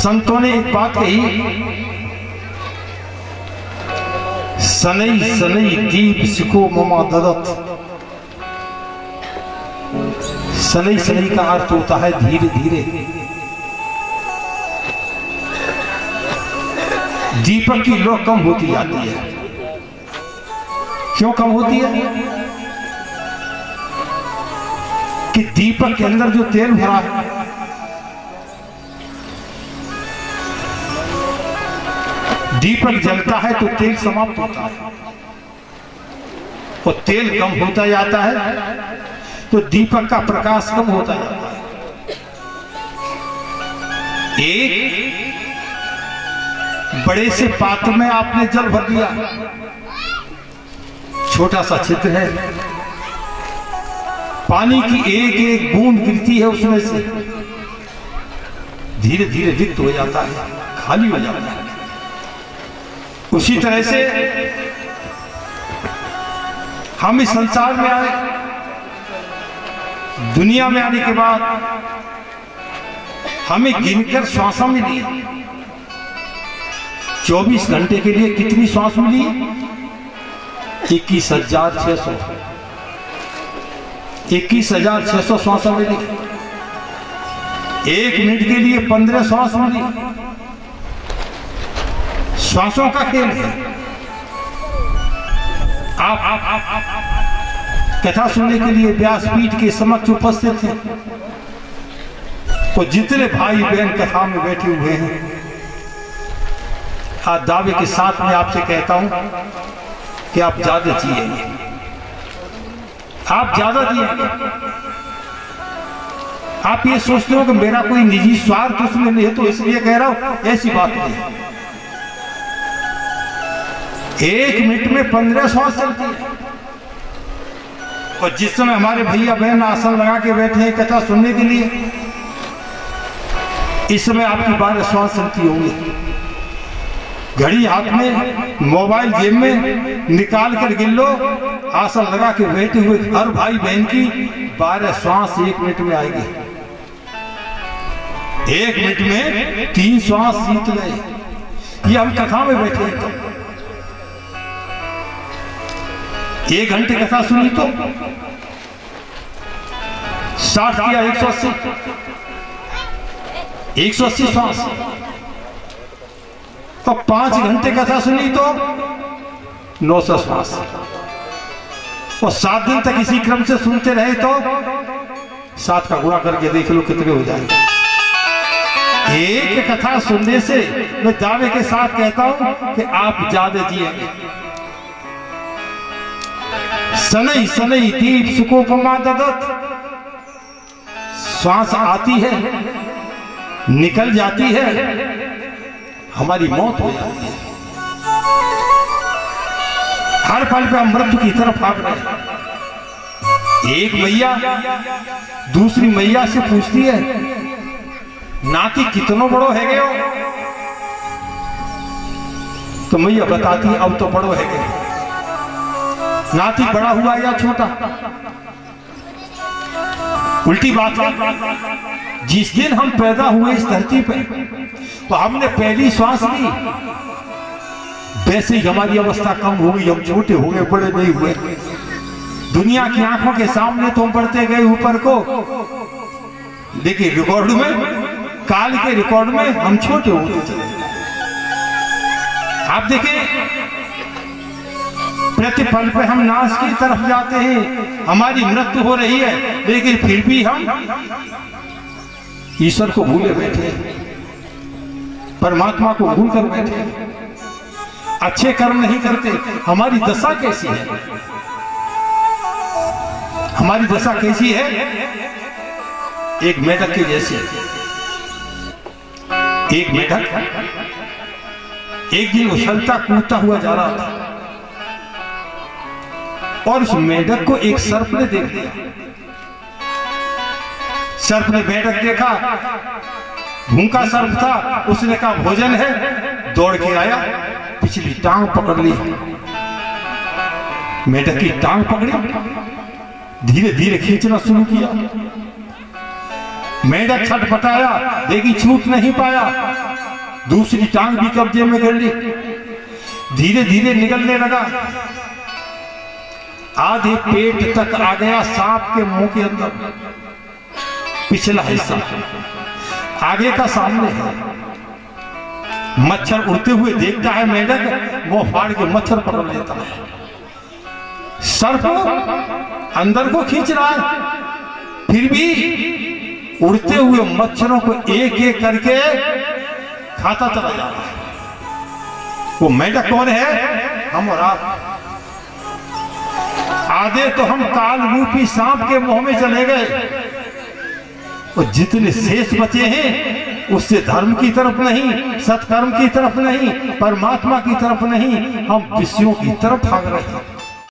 संतों ने एक बात कही, सनई सनई दीप सिको ममा ददत। सनई सनई का अर्थ होता है धीरे धीरे। दीपक की लौ कम होती जाती है। क्यों कम होती है? कि दीपक के अंदर जो तेल भरा है, दीपक जलता है तो तेल समाप्त होता है, और तेल कम होता जाता है तो दीपक का प्रकाश कम होता जाता है। एक बड़े से पात्र में आपने जल भर दिया, छोटा सा छिद्र है, पानी की एक एक बूंद गिरती है उसमें से, धीरे धीरे रिक्त हो जाता है, खाली हो जाता है। उसी तरह से हम इस संसार में आए, दुनिया में आने के बाद हमें गिनकर श्वासें मिली। 24 घंटे के लिए कितनी श्वास मिली? 21,600। 21,600 श्वासें मिली। 1 मिनट के लिए 15 श्वास मिली। श्वासों का खेल है। आप कथा सुनने के लिए व्यासपीठ के समक्ष उपस्थित हैं, तो जितने भाई बहन कथा में बैठे हुए हैं, आज दावे के साथ में आपसे कहता हूं कि आप ज्यादा जिएंगे, आप ज्यादा जिएंगे। आप ये सोचते हो कि मेरा कोई निजी स्वार्थ उसमें नहीं है तो इसलिए कह रहा हूं, ऐसी बात नहीं है। 1 मिनट में 15 श्वास चलती है, और जिस समय हमारे भैया बहन आसन लगा के बैठे हैं कथा सुनने के लिए, इस समय आपकी 12 श्वास चलती होंगी। घड़ी हाथ में, मोबाइल जेब में निकाल कर गिन लो, आसन लगा के बैठे हुए हर भाई बहन की 12 श्वास 1 मिनट में आएगी। 1 मिनट में 3 श्वास सीख गए। ये हम कथा में बैठे हैं, तो 1 घंटे कथा सुनी तो 60 किया 180 श्वास, तो 5 घंटे कथा सुनी तो 900 श्वास, और 7 दिन तक इसी क्रम से सुनते रहे तो 7 का गुणा करके देख लो कितने हो जाएंगे। एक कथा सुनने से मैं दावे के साथ कहता हूं कि आप ज्यादा जिएंगे। सनई सनई दीप सुकोपमा ददत। श्वास आती है, निकल जाती है, हमारी मौत हो जाती है। हर पल पे हम मृत्यु की तरफ भाग रहे हैं। एक मैया दूसरी मैया से पूछती है, नाती कितनो बड़ो है गए हो? तो मैया बताती है, अब तो बड़ो है गए। नाती बड़ा हुआ या छोटा? उल्टी बात है। जिस दिन हम पैदा हुए इस धरती पे, तो हमने पहली श्वास ली, वैसे ही हमारी अवस्था कम हो गई, हम छोटे हो गए, बड़े नहीं हुए। दुनिया की आंखों के सामने तो हम बढ़ते गए ऊपर को, देखिए रिकॉर्ड में, काल के रिकॉर्ड में हम छोटे होते चले। आप देखें, प्रतिपल पे हम नाश की तरफ जाते हैं, हमारी मृत्यु हो रही है, लेकिन फिर भी हम ईश्वर को भूले बैठे, परमात्मा को भूल कर बैठे, अच्छे कर्म नहीं करते। हमारी दशा कैसी है? हमारी दशा कैसी है? एक मेढक की जैसी। एक मेढक एक दिन उछलता कूदता हुआ जा रहा था, और उस मेढक को एक सर्प ने देख लिया। सर्प ने मेढक देखा, भूखा सर्प था, उसने कहा भोजन है, दौड़ के आया, पिछली टांग पकड़ ली, मेढक की टांग पकड़ी, धीरे धीरे खींचना शुरू किया। मेढक छटपटाया, लेकिन छूट नहीं पाया, दूसरी टांग भी कब्जे में कर ली, धीरे धीरे निकलने लगा, आधे पेट तक आ गया सांप के मुंह के अंदर, पिछला हिस्सा आगे का सामने है। मच्छर उड़ते हुए देखता है मेंढक, वो फाड़ के मच्छर पकड़ लेता है। सर्प अंदर को खींच रहा है, फिर भी उड़ते हुए मच्छरों को एक एक करके खाता चला जा रहा है। वो मेंढक कौन है? हम और आप। आधे तो हम काल रूपी सांप के मुंह में चले गए, और जितने शेष बचे हैं उससे धर्म की तरफ नहीं, सत्कर्म की तरफ नहीं, परमात्मा की तरफ नहीं, हम विषयों की तरफ भाग रहे हैं।